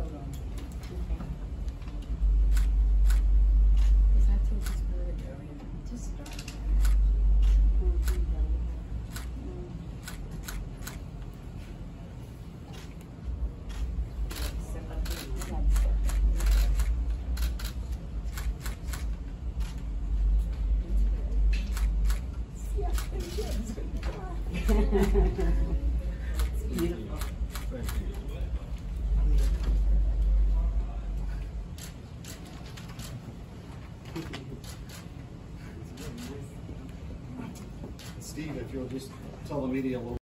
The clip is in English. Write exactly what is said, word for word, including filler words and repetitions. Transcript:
vote on it. Okay. Because I told this girl earlier, just start that. It's beautiful. Steve, if you'll just tell the media a little